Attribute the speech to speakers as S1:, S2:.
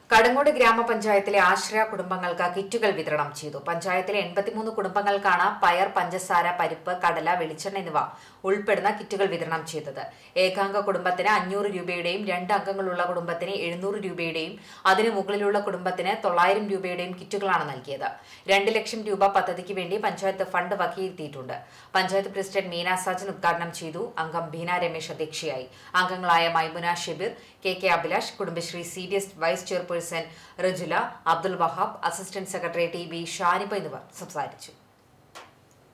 S1: കടങ്ങോട് ഗ്രാമപഞ്ചായത്തിലെ ആശ്രയ കുടുംബങ്ങൾക്ക് കിറ്റുകൾ വിതരണം ചെയ്തു. പഞ്ചായത്തിലെ 83 കുടുംബങ്ങൾക്കാണ് പയർ, പഞ്ചസാര, പരിപ്പ്, കടല, വെളിച്ചെണ്ണ എന്നിവ ഉൾപ്പെടുന്ന കിറ്റുകൾ വിതരണം ചെയ്തത്. ഏകാംഗ കുടുംബത്തിന് 500 രൂപയുടെയും 2 അംഗങ്ങളുള്ള കുടുംബത്തിന് 700 രൂപയുടെയും അതിനു മുകളിലുള്ള കുടുംബത്തിന് 900 രൂപയുടെയും കിറ്റുകളാണ് നൽകിയത്. 2 ലക്ഷം രൂപ പദ്ധതിക്ക് വേണ്ടി പഞ്ചായത്ത് ഫണ്ട് വകയിരുത്തിയിട്ടുണ്ട്. പഞ്ചായത്ത് പ്രസിഡന്റ് മീന സാജൻ ഉദ്ഘാടനം ചെയ്തു. അംഗം ബീന രമേശ് അധ്യക്ഷയായി. അംഗങ്ങളായ Maimuna Shebeer, K Abhilash, Kudumbashree CDS vice chairperson Rajula, Abdul Wahab, assistant secretary TB Shaniba എന്നിവർ സംസാരിച്ചു.